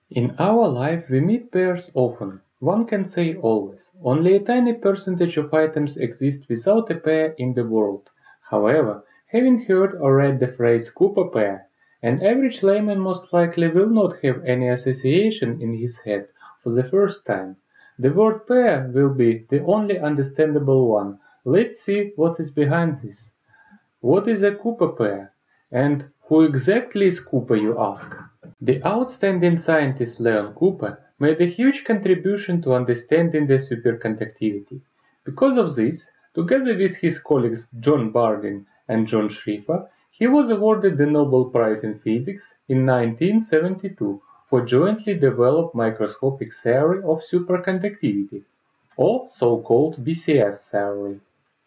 In our life we meet pairs often, one can say always. Only a tiny percentage of items exist without a pair in the world. However, having heard or read the phrase Cooper pair, an average layman most likely will not have any association in his head for the first time. The word pair will be the only understandable one. Let's see what is behind this. What is a Cooper pair? And who exactly is Cooper, you ask? The outstanding scientist Leon Cooper made a huge contribution to understanding the superconductivity. Because of this, together with his colleagues John Bardeen and John Schrieffer, he was awarded the Nobel Prize in Physics in 1972 for jointly developed microscopic theory of superconductivity, or so-called BCS theory.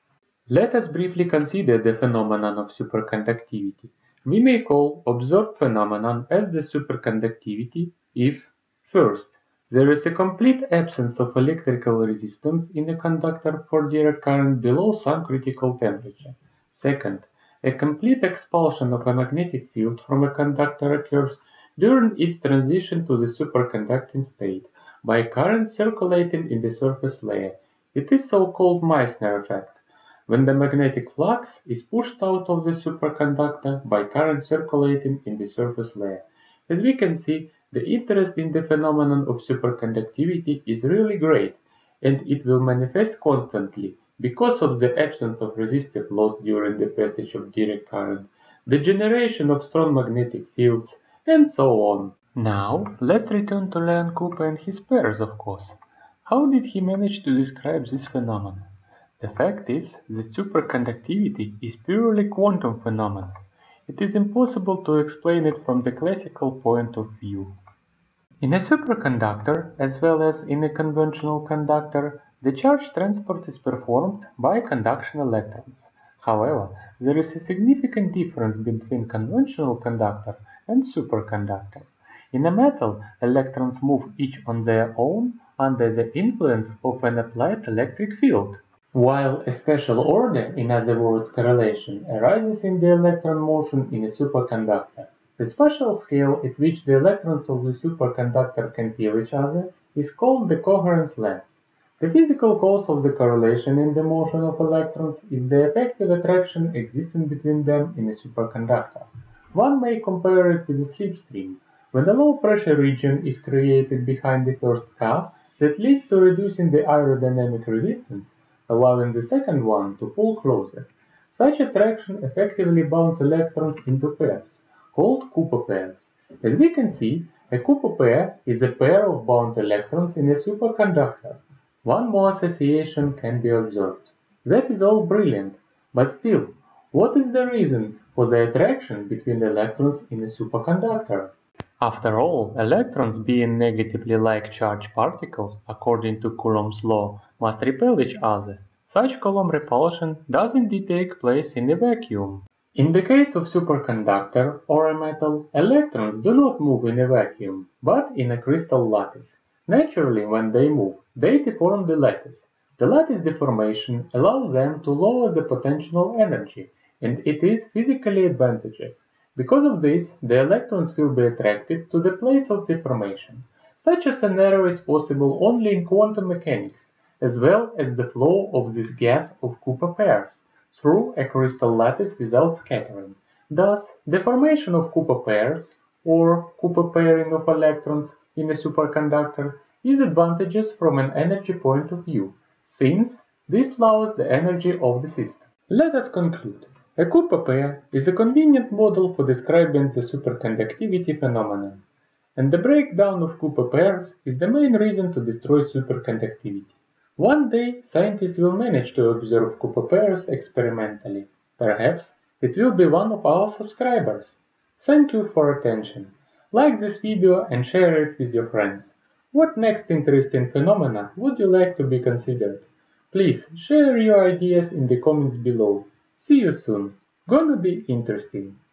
Let us briefly consider the phenomenon of superconductivity. We may call observed phenomenon as the superconductivity if, first, there is a complete absence of electrical resistance in a conductor for direct current below some critical temperature. Second, a complete expulsion of a magnetic field from a conductor occurs during its transition to the superconducting state by current circulating in the surface layer. It is so-called Meissner effect, when the magnetic flux is pushed out of the superconductor by current circulating in the surface layer. As we can see, the interest in the phenomenon of superconductivity is really great, and it will manifest constantly because of the absence of resistive loss during the passage of direct current, the generation of strong magnetic fields, and so on. Now, let's return to Leon Cooper and his pairs, of course. How did he manage to describe this phenomenon? The fact is that superconductivity is purely quantum phenomenon. It is impossible to explain it from the classical point of view. In a superconductor, as well as in a conventional conductor, the charge transport is performed by conduction electrons. However, there is a significant difference between conventional conductor and superconductor. In a metal, electrons move each on their own under the influence of an applied electric field, while a special order, in other words correlation, arises in the electron motion in a superconductor. The spatial scale at which the electrons of the superconductor can feel each other is called the coherence length. The physical cause of the correlation in the motion of electrons is the effective attraction existing between them in a superconductor. One may compare it with a slipstream, when a low-pressure region is created behind the first car that leads to reducing the aerodynamic resistance, allowing the second one to pull closer. Such attraction effectively bounds electrons into pairs, called Cooper pairs. As we can see, a Cooper pair is a pair of bound electrons in a superconductor. One more association can be observed. That is all brilliant, but still, what is the reason for the attraction between electrons in a superconductor? After all, electrons, being negatively like charged particles, according to Coulomb's law, must repel each other. Such Coulomb repulsion does indeed take place in a vacuum. In the case of superconductor or a metal, electrons do not move in a vacuum, but in a crystal lattice. Naturally, when they move, they deform the lattice. The lattice deformation allows them to lower the potential energy, and it is physically advantageous. Because of this, the electrons will be attracted to the place of deformation. Such a scenario is possible only in quantum mechanics, as well as the flow of this gas of Cooper pairs through a crystal lattice without scattering. Thus, the formation of Cooper pairs, or Cooper pairing of electrons in a superconductor, is advantageous from an energy point of view, since this lowers the energy of the system. Let us conclude. A Cooper pair is a convenient model for describing the superconductivity phenomenon, and the breakdown of Cooper pairs is the main reason to destroy superconductivity. One day, scientists will manage to observe Cooper pairs experimentally. Perhaps it will be one of our subscribers. Thank you for attention. Like this video and share it with your friends. What next interesting phenomena would you like to be considered? Please share your ideas in the comments below. See you soon. Gonna be interesting.